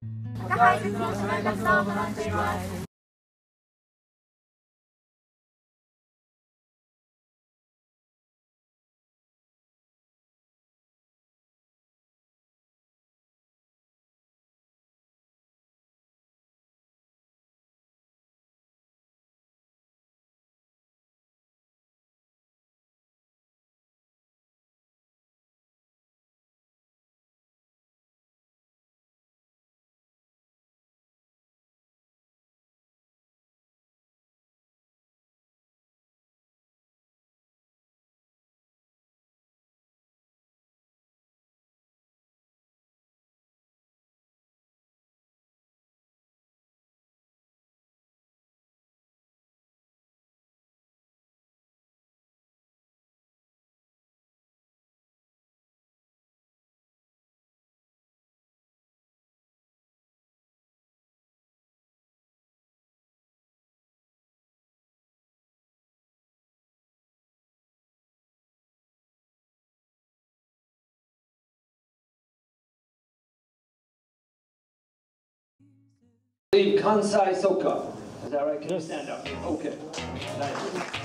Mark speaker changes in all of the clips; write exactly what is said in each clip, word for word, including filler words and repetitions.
Speaker 1: 解説をしていただきたいと思っています。
Speaker 2: Kansai Soccer. Is that right? Can you stand up? Okay. Nice.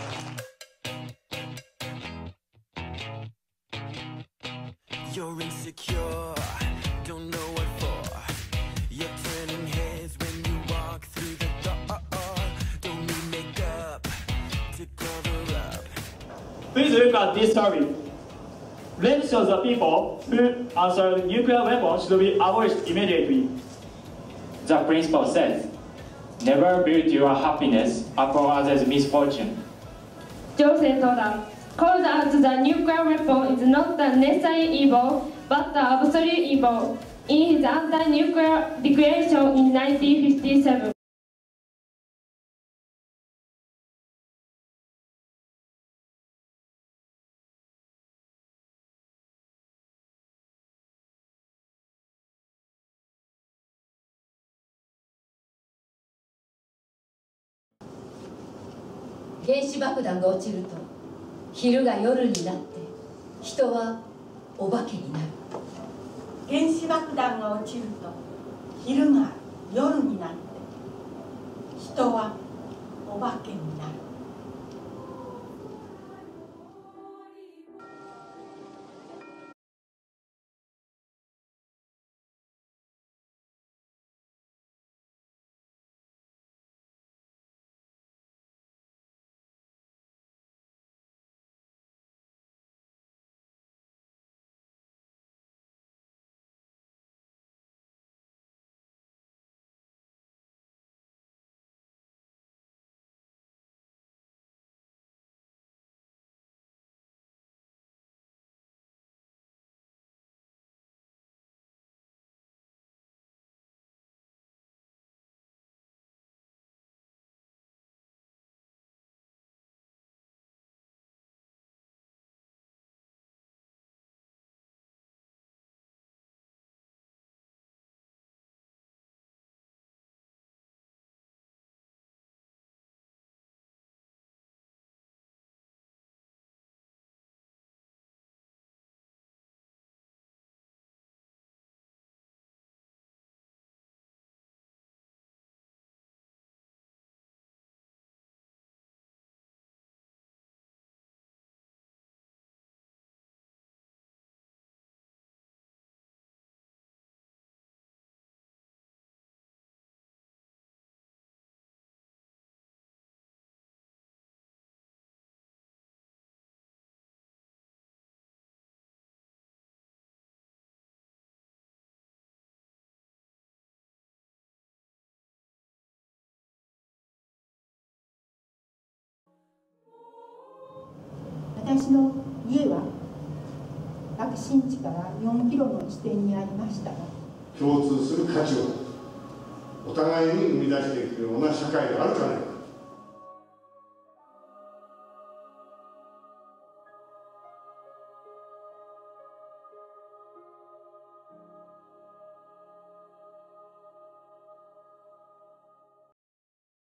Speaker 3: You're insecure, don't know what for. You're turning heads when you walk through the door. Don't need makeup to cover up.
Speaker 4: Please look at this story. Red shows the people who answered nuclear weapons should be abolished immediately.
Speaker 5: The principle says, never build your happiness upon others' misfortune.
Speaker 6: 朝鮮総団 calls out the nuclear weapon is not the necessary evil, but the absolute evil in his anti-nuclear declaration in nineteen fifty-seven.
Speaker 7: 「原子爆弾が落ちると昼が夜になって人はお化けになる」
Speaker 1: 「原子爆弾が落ちると昼が夜になって人はお化けになる」
Speaker 8: 私の家は爆心地からよんキロの地点にありましたが、
Speaker 9: 共通する価値をお互いに生み出していくような社会があるかね。